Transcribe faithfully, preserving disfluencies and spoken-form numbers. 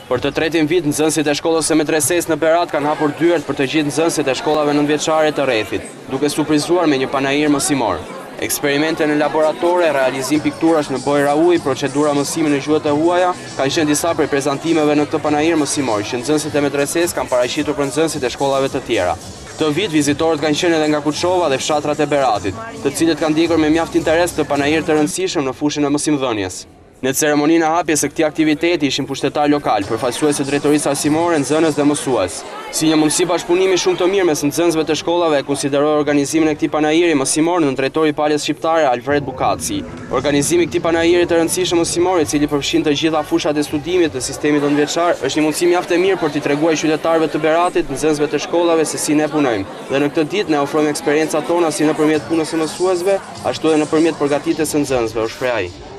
Për të tretin vit, nxënësit e shkollës së medresesë në Berat kanë hapur dyert për të gjithë nxënësit e shkollave nëntëvjeçare të rrethit, duke surprizuar me një panajir mësimor. Eksperimente në laboratore, realizim pikturash në bojra uji, procedura mësimi në gjuhët e huaja, kanë qenë disa prej prezantimeve në këtë panajir mësimor, që nxënësit e medresesë kanë paraqitur për nxënësit e shkollave të tjera. Këtë vit, vizitorët kanë qenë edhe nga Kuçova dhe fshatrat e Beratit, të cilët kanë ndjekur me mjaft interes të panajir të rëndësishëm në fushën e mësimdhënies. Në ceremoninë e hapjes së këtij aktiviteti ishin pushtetar lokal, përfaqësues të drejtorisë arsimore, nxënës dhe mësues. Si një mundësi bashkëpunimi shumë të mirë mes nxënësve të shkollave, e konsideroi organizimin e këtij panajiri mësimor në drejtori i palës shqiptare Alfred Bukaci. Organizimi i këtij panajiri të rëndësishëm mësimor, i cili përfshin të gjitha fushat e studimit të sistemit nëntëvjeçar, është një mundësi mjaft e mirë për t'i treguar qytetarëve të Beratit, nxënësve të shkollave se si ne punojmë. Dhe në këtë ditë ne ofrojmë eksperiencat tona si nëpërmjet punës së mësuesve, ashtu edhe nëpërmjet përgatitjes së nxënësve, u shpreh ai.